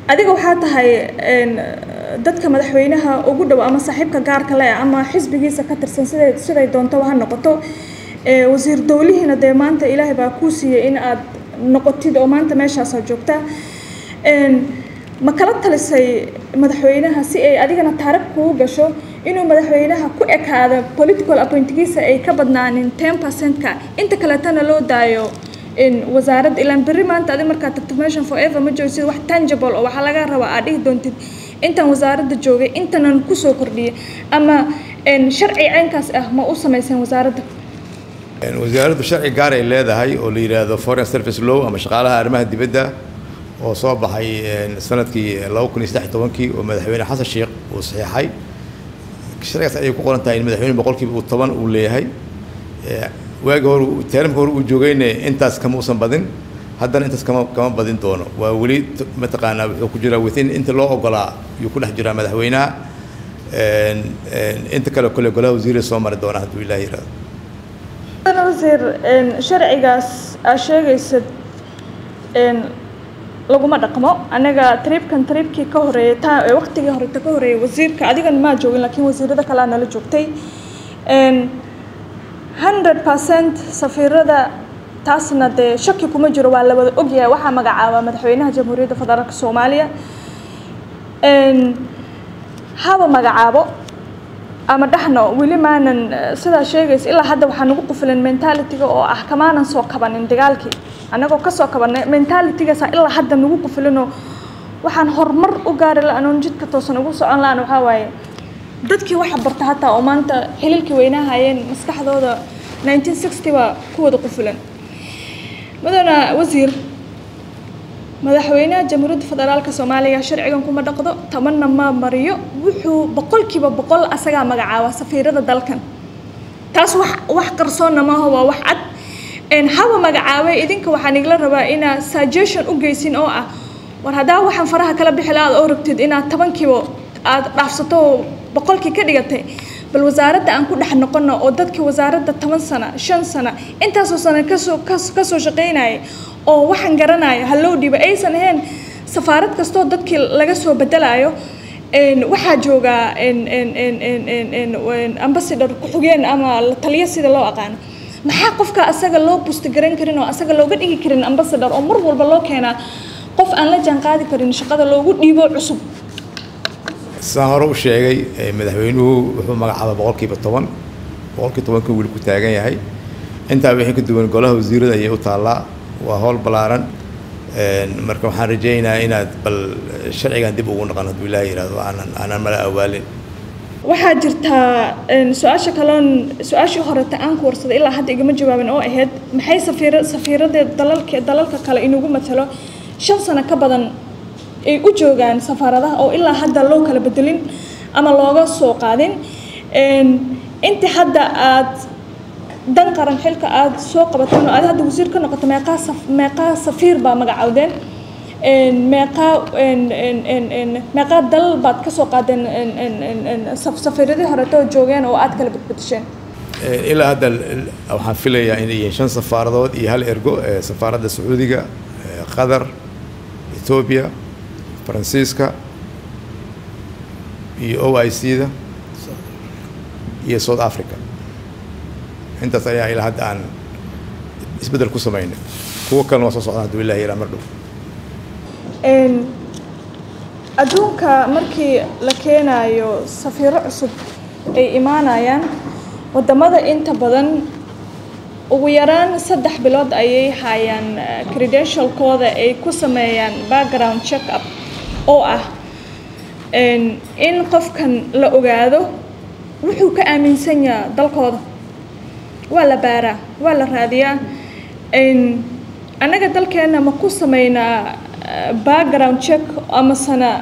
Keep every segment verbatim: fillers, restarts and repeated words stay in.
adiga waxaa tahay dadka madaxweynaha ugu dhow ama saaxiibka gaarka leh ama xisbigiisa ka tirsan siday siday doonto ha noqoto wasiir dawlihiina de maanta ilaahay baa ku siiyay in aad noqotid oo maanta meeshaas joogta ma kala talisay madaxweynaha si ay adigana taariikh kugu gasho inuu madaxweynaha ku ekaado political appointment-giisa ay ka badnaanin ten percent ka inta kale tana loo daayo in wasaaradda ilaan berri maanta adi markaa tagto meeshan forever ma joogsid wax tangible oo waxaa laga rabaa aad dhihi doontid intaan wasaaradda joogay intanan kusoo kordhiyay ama sharci caynkaas ah ma u samaysan wasaaradda wasaaraddu sharci gaar ay leedahay oo la yiraahdo foreign service law ama shaqaalaha arrimaha dibadda oo soo baxay sanadkii laba kun iyo saddex iyo tobankii oo madaxweyne xasan sheekh uu saxiixay sharcigaas ay ku qoran tahay in madaxweyne boqolkiiba uu toban uu leeyahay waagi hore teeramka hore uu joogayna intaas kama uusan badin haddana intaas kama kama badin doono waa weli mataqaanaa wuxuu ku jiraa within inta loo ogolaa yuu ku dhex jiraa madaxweynaha inta kale kole golaha wasiirada soo mari doona hadduu ilaahay yiraahdo wasiir sharcigaas aa sheegaysad laguma dhaqmo anaga tribkan tribkii ka horeeyay taa waqtigii hore ta ka horeeyay wasiirka adigan ma joogin laakiin wasiirada kale nala joogtay one hundred percent safiirada taasna de shaki kuma jiro waa la wada ogyahay waxa magacaaba madaxweynaha jamhuuriyadda federaalka Soomaaliya haba magacaabo ama dhaxno wili maanan sida sheegays ilaa hadda waxaan ugu qufilan mentality-ga oo ah kamaanan soo kabanin dagaalkii anagoo ka soo kabanay mentality-gaas ilaa hadda nagu qufilano waxaan horumar u gaari la anon jidka toosan ugu socon laan waxa waaye dadkii waxa barta hataa oo maanta xililkii weynaha hayeen maskaxdooda nineteen sixty ba ku wada qufilan madana wasiir madaxweynaha jamhuuriyadda federaalka Soomaaliya sharcigan kuma dhaqdo tamanna ma mariyo wuxuu boqolkiiba boqol asaga magacaaba safiirada dalkan taas wax wax qarsoon ma aha wax cad in hawa magacaabay idinka waxaan igla rabaa ina suggestion u geysin oo ah war hadaa waxaan faraha kala bixi laad oo rabtid ina toban kiiba aad dhaafsato boqolkii ka dhigatay bal wasaaradda aan ku dhex noqono oo dadkii wasaaradda toban sano shan sano intaas oo sano ka soo ka soo shaqeynay oo waxaan garanayo haloo dhiba aysan ahayn safaarad kasto dadkii laga soo bedelayo een waxa jooga in in in in in ambassador ku xigeen ama taliye sida loo aqaan maxaa qofka asaga loo boost garan karin oo asaga looga dhigi karin ambassador oo mar walba loo keenaa qof aan la jaan qaadi karin shaqada loogu dhiibo cusub saharo u sheegay madaxweynuhu wuxuu magacaabay boqolkiiba toban boqolkiiba toban ka wili ku taagan yahay inta wixii ka duwan golaha wasiirada ayay u taalaa waa howl balaaran marka waxaan rajaynayaa inaad bal sharcigan dib ugu noqon hadduu ilaahay yiraahdo aanan aanan mala awaalin waxaa jirta su'aasha kaloon su'aashii hore aan ku warsaday ilaa hadda igama jawaabin oo ahayd maxay safiir safiirada dalalka dalalka kale inugu matalo shan sano ka badan ay u joogaan safaaradaha oo ilaa hadda loo kala bedelin ama looga soo qaadin inta hadda aad dan qaran xilka aad soo qabataan oo aad hadda wasiir ka noqoto meeqa meeqa safiir baa magacaawdeen een meeqa een een een meeqa dal baad ka soo qaadeen een een safiiradii hore oo joogeen oo aad kala bedbedsheen ilaa hadda waxaan filayaa in ay shan safaaradood iyo hal ergo safaaradda Sacuudiga Qatar Ethiopia Faransiiska iyo O I C-da iyo South Africa intaas ayaa ilaa hadda aan isbedel ku sameynay kuwa kale oo soo socda hadduu ilaahay yiraahdo mar dhow een adduunka markii la keenayo safiiro cusub ay imaanayaan wadamada inta badan ugu yaraan saddex bilood ayay hayaan credential-kooda ay ku sameeyaan background check up oo ah in qofkan la ogaado wuxuu ka aaminsan yahay dalkooda waa la baaraa waa la raadiyaa anaga dalkeena ma ku sameynaa background check ama sana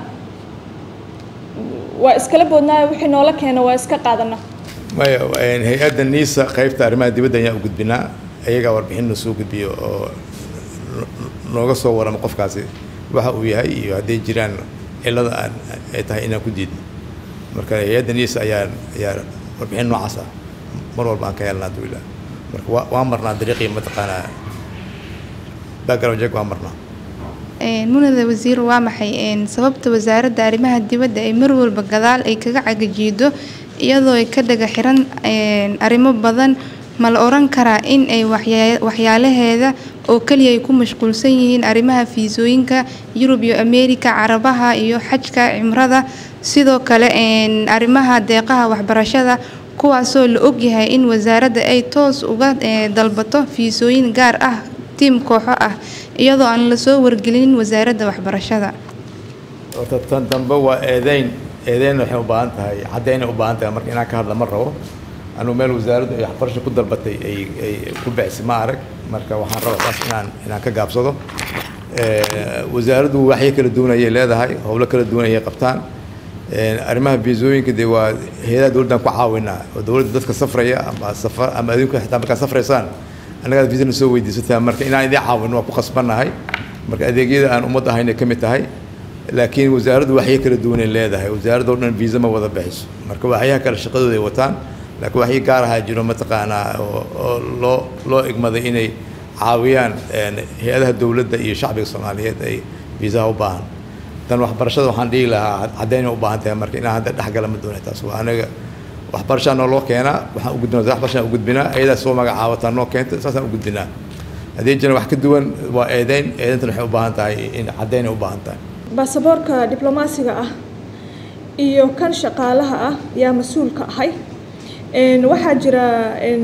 waa iskala boodnaa wixii noola keena waa iska qaadana maya hay-adda niisa qaybta arrimaha dibadda ayaa u gudbinaa ayagaa warbixin soo gudbiyo oo nooga soo waramo qofkaasi waxa uu yahay iyo hadday jiraan cilada aan ay tahay inaan ku diidno marka hay-adda niisa ayaa ayaa warbixin noocaas ah mar walba aan ka helnaa duwila marka waa marnaa dariiqii mataqaanaa background check waa marnaa munada wasiir waa maxay sababta wasaaradda arrimaha dibadda ay mar walba gadaal ay kaga cagajiido iyadoo ay ka dhaga xiran arrimo badan ma la oran karaa in ay waxyaalaheeda oo kaliya ay ku mashquulsan yihiin arrimaha fiisooyinka Yurub iyo Ameerika Carabaha iyo xajka cimrada sidoo kale arrimaha deeqaha waxbarashada kuwaasoo la og yahay in wasaaradda ay toos uga dalbato fiisooyin gaar ah tiim kooxo ah iyadoo aan la soo wargelin wasaaradda waxbarashada tan dambe waa eedayn eedayn waxay u baahan tahay caddayn u baahan tahay marka inaan ka hadla ma rabo anu meel wasaaraddu ay waxbarasho ku dalbatay ay ay ku bixisay ma arag marka waxaan rabaa bas inaan inaan ka gaabsado ee wasaaraddu waxay kala duwanayay leedahay howlo kala duwanayay qabtaan ee arrimaha fiisooyinka de waa hay'adaha dawladda ku caawinaa oo dawladda dadka safraya ama safar ama adinku xitaa marka safraysaan anaga fiisana soo weydiisatay marka inaan idin caawino waa ku qasbanahay marka adeegyada aan umad ahayna kamid tahay laakiin wasaaraddu waxay kala duwan leedahay wasaaraddu dhan fiisa ma wada bixiso marka waxyaha kala shaqadooda ay wataan laakiin waxay gaar ahaa jiro mataqaana oo loo loo igmaday inay caawiyaan hay'adaha dawladda iyo shacbiga Soomaaliyeed ay fiisa u baahan tan waxbarashada waxaan dhihi lahaa caddayn u baahan tahay marka inaan hadda dhaxgal ma doonayo taas waa anaga waxbarashada loo keenaa waxaan u gudbinaa waxbarashada u gudbinaa ayada soo magacaabataan noo keento saasaan u gudbinaa hadii jira wax ka duwan waa eedayn eedayntan waxay u baahan tahay in caddayn u baahan tahay baasaboorka diblomaasiga ah iyo kan shaqaalaha ah yaa mas'uulka ahay een waxa jira in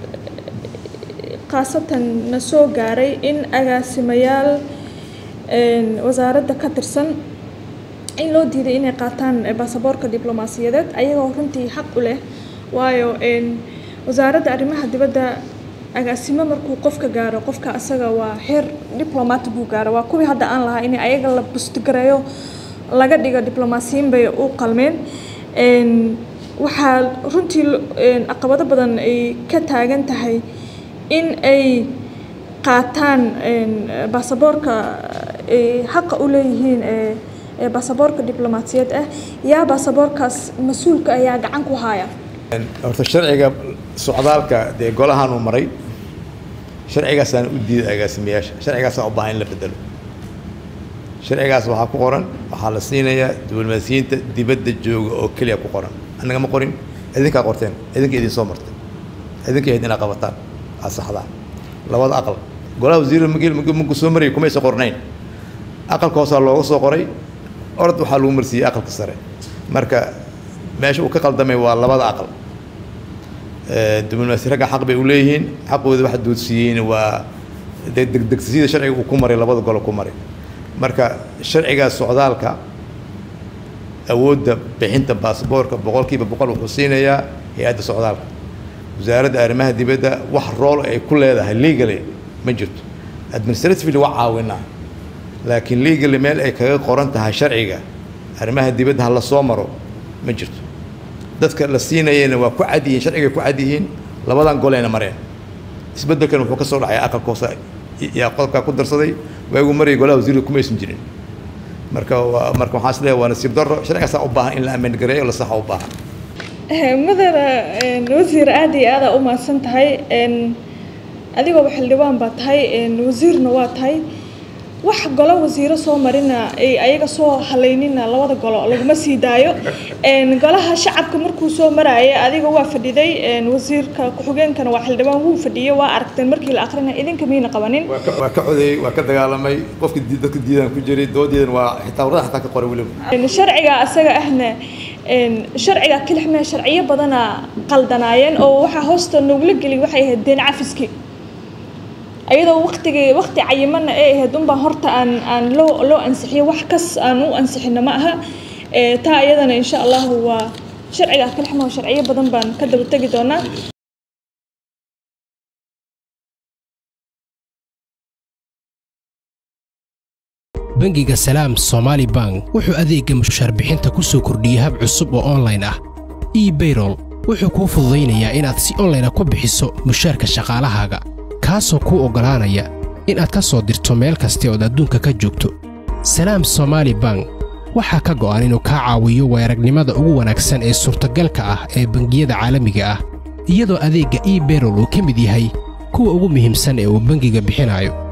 qaasatan na soo gaaray in agaasimayaal een wasaaradda ka tirsan in loo diiday inay qaataan baasaboorka diblomaasiyadeed ayagoo runtii xaq u leh waayo een wasaaradda arrimaha dibadda agaasimo markuu qofka gaaro qofka asaga waa heer diplomat buu gaaro waa kuwii hadda aan lahaa in ayaga la bustigareeyo laga dhigo diblomaasiyiin bay u qalmeen een waxa runtii caqabado badan ay ka taagan tahay in ay qaataan een baasaboorka ee xaq u leeyihiin ee baasaboorka diblomaasiyad ah yaa baasaboorkaas mas'uulka ayaa gacan ku haya horta sharciga socdaalka de golahan uu maray sharcigaas aan u diiday agaasimayaasha sharcigaas oo baahan la bedelo sharcigaas waxa ku qoran waxa la siinayaa diblomaasiyiinta dibadda jooga oo kaliya ku qoran anaga ma qorin idinka qorteen idinka idin soo martay idinka idin qabataan asaxda labada aqal golaha wasiir mageel mageel soo maray kuma soo qornayn aqalka hoose looga soo qoray orod waxa lagu marsiiyay aqalka sare marka meesha uu ka qaldamay waa labada aqal ee diblomaasi raga xaq bay u leeyihiin xaqooda waxa doodsiiyeen waa degdegsiida sharciga uu ku maray labada gol ku maray marka sharciga socdaalka awoodda bixinta baasaboorka boqolkiiba boqol wuxuu siinayaa hay'adda socdaalka wasaaradda arrimaha dibadda wax role ay ku leedahay legally ma jirto administratively waa caawinaa laakiin legally meel ay kaga qoran tahay sharciga arrimaha dibadda la soo maro ma jirto dadka la siinayeen waa ku cadiyin sharciga ku cadiyin labadan goleena mareen isbeddelkan wuxuu ka soo dhacay aqalka hoose yaa qodobka ku darsaday waagu maray golaha wasiirka kuma aysan jirin marka marka waxaan isleeyahay waa nasiib darro sharcigaas u baahan in la ammaan gareeyo la sax u baahan madara wasiir aad iyo aad u maasan tahay een adigoo xildhibaan baa tahay een wasiirna waa tahay wax golo wasiiro soo marina ay ayaga soo haleynina labada golo laguma sii daayo een golaha shacabka markuu soo marayay adiga waa fadhiday een wasiirka ku-xigeenkana waa xildhibaan wuu fadhiyay waa aragteen markii la aqrinay idinka miina qabanin waa ka coday waa ka dagaalamay qofka dadka diidan ku jiray doodeedan waa xitaa warada xitaa ka qoray waliba een sharciga asaga ahna een sharciga kilixna sharciyo badana qaldanaayeen oo waxa hoosta noogu la gali waxay ahayd deen cafiski ayadoo waqtiga waqti cayiman ay ahayd un baa horta aan aan loo loo ansixiyo wax kas aan u ansixino ma aha ee taa ayadana insha Allah waa sharciga kilixna sharciyo badan baan ka daba tagi doonaa bangiga Salaam Somali Bank wuxuu adeegga mushaar bixinta ku soo kordhiyay hab cusub oo online ah e-payroll wuxuu kuu fududeynayaa inaad si online ah ku bixiso mushaarka shaqaalahaaga kaasoo kuu ogolaanaya in aad ka soo dirto meel kasta oo adduunka ka joogto Salaam Somali Bank waxa ka go'an inuu ka caawiyo weeragnimada ugu wanaagsan ee suurtagalka ah ee bangiyada caalamiga ah iyadoo adeegga e-payroll uu ka mid yahay kuwa ugu muhiimsan ee uu bangiga bixinayo